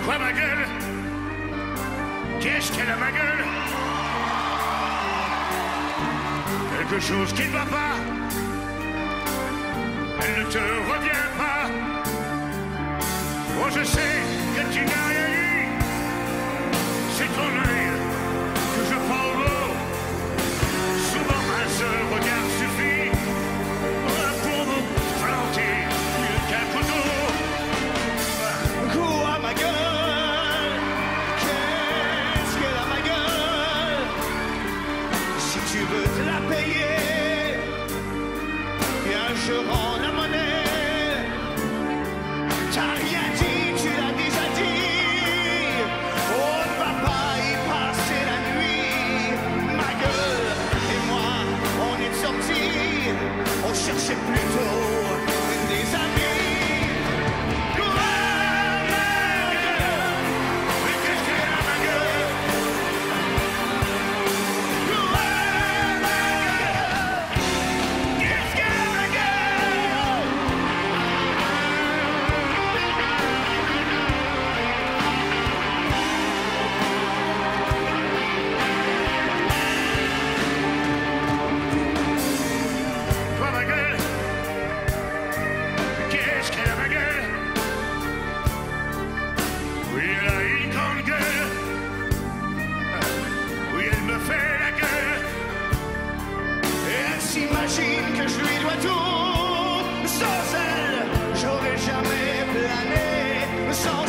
Quoi ma gueule? Qu'est-ce qu'elle a ma gueule? Quelque chose qui ne va pas. Elle ne te revient pas. Oh je sais que tu n'as rien eu. C'est ton œil que je prends au mot. Souvent un seul regard suffit pour me planter qu'un couteau. Quoi ma gueule? Qu'est-ce qu'elle a ma gueule? Si tu veux te la payer, bien je rends la monnaie. T'as rien dit, tu l'as déjà dit. On ne va pas y passer la nuit. Ma gueule et moi, on est sortis. On cherchait plutôt des amis. J'imagine que je lui dois tout. Sans elle, j'aurais jamais plané. Sans